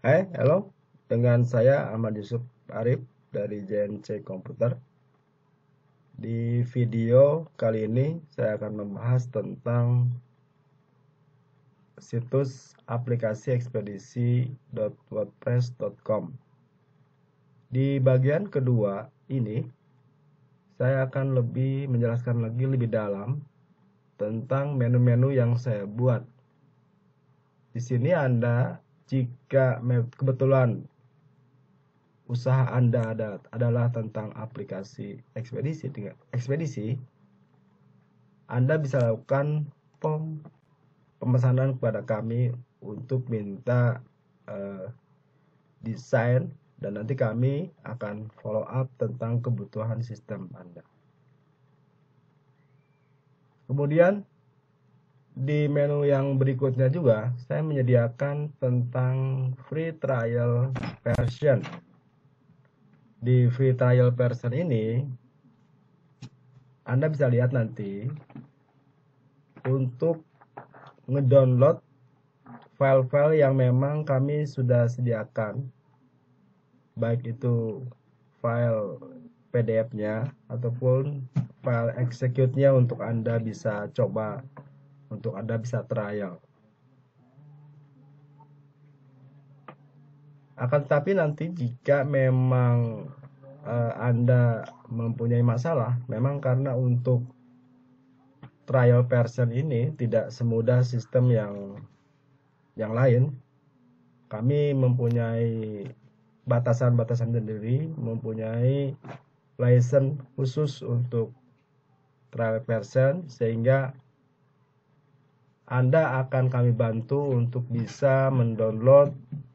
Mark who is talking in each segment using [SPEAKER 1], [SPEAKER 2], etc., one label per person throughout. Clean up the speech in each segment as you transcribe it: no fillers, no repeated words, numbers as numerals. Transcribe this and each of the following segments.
[SPEAKER 1] Hai, halo. Dengan saya Ahmad Yusuf Arif dari JNC Komputer. Di video kali ini saya akan membahas tentang situs aplikasi ekspedisi.wordpress.com. Di bagian kedua ini, saya akan lebih menjelaskan lagi lebih dalam tentang menu-menu yang saya buat. Di sini Anda, jika kebetulan usaha Anda adalah tentang aplikasi ekspedisi, Anda bisa lakukan pemesanan kepada kami untuk minta desain, dan nanti kami akan follow up tentang kebutuhan sistem Anda. Kemudian di menu yang berikutnya juga saya menyediakan tentang free trial version. Di free trial version ini Anda bisa lihat nanti untuk ngedownload file-file yang memang kami sudah sediakan, baik itu file PDF-nya ataupun file execute-nya untuk Anda bisa coba, untuk Anda bisa trial. Akan tetapi nanti jika memang Anda mempunyai masalah, memang karena untuk trial version ini tidak semudah sistem yang lain. Kami mempunyai batasan-batasan sendiri, mempunyai license khusus untuk trial version, sehingga Anda akan kami bantu untuk bisa mendownload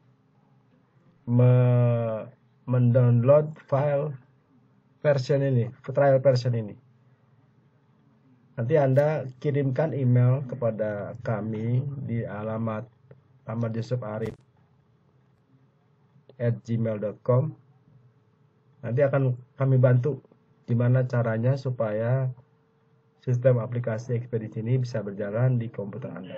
[SPEAKER 1] file version ini, trial version ini. Nanti Anda kirimkan email kepada kami di alamat ahmadyusufarif@gmail.com. Nanti akan kami bantu gimana caranya supaya sistem aplikasi ekspedisi ini bisa berjalan di komputer Anda.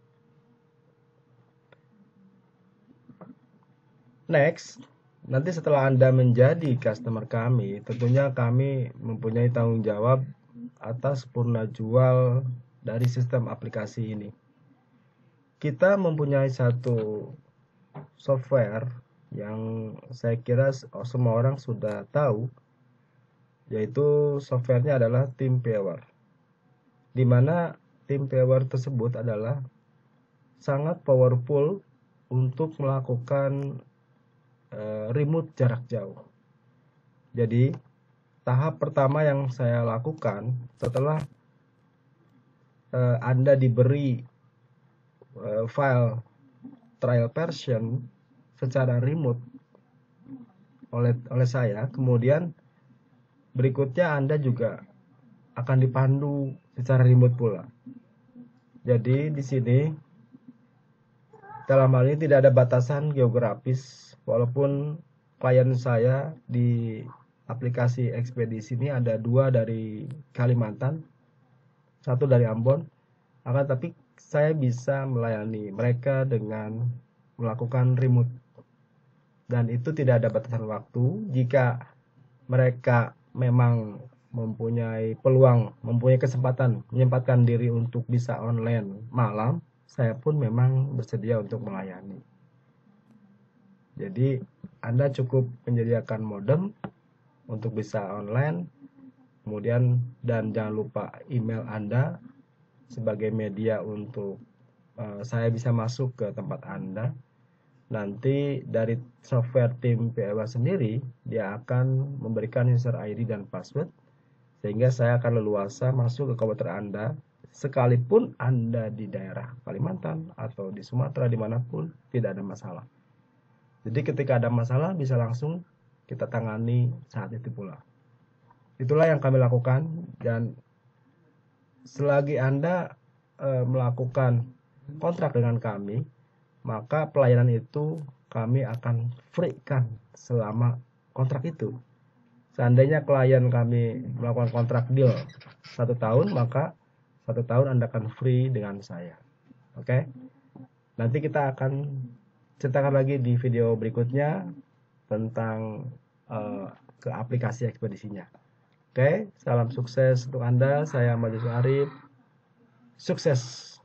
[SPEAKER 1] Next, nanti setelah Anda menjadi customer kami, tentunya kami mempunyai tanggung jawab atas purna jual dari sistem aplikasi ini. Kita mempunyai satu software yang saya kira semua orang sudah tahu, yaitu softwarenya adalah TeamViewer, di mana TeamViewer tersebut adalah sangat powerful untuk melakukan remote jarak jauh. Jadi tahap pertama yang saya lakukan setelah Anda diberi file trial version secara remote oleh saya, kemudian berikutnya Anda juga akan dipandu secara remote pula. Jadi di sini dalam hal ini tidak ada batasan geografis, walaupun klien saya di aplikasi ekspedisi ini ada 2 dari Kalimantan, 1 dari Ambon. Akan tapi saya bisa melayani mereka dengan melakukan remote, dan itu tidak ada batasan waktu. Jika mereka memang mempunyai peluang, mempunyai kesempatan menyempatkan diri untuk bisa online malam, saya pun memang bersedia untuk melayani. Jadi Anda cukup menyediakan modem untuk bisa online, kemudian dan jangan lupa email Anda sebagai media untuk saya bisa masuk ke tempat Anda. Nanti dari software TeamViewer sendiri, dia akan memberikan user ID dan password, sehingga saya akan leluasa masuk ke komputer Anda, sekalipun Anda di daerah Kalimantan atau di Sumatera, dimanapun, tidak ada masalah. Jadi ketika ada masalah bisa langsung kita tangani saat itu pula. Itulah yang kami lakukan, dan selagi Anda melakukan kontrak dengan kami, maka pelayanan itu kami akan free-kan selama kontrak itu. Seandainya klien kami melakukan kontrak deal 1 tahun, maka 1 tahun Anda akan free dengan saya. Oke? Nanti kita akan ceritakan lagi di video berikutnya tentang ke aplikasi ekspedisinya. Oke, salam sukses untuk Anda. Saya Ahmad Yusuf Arif. Sukses!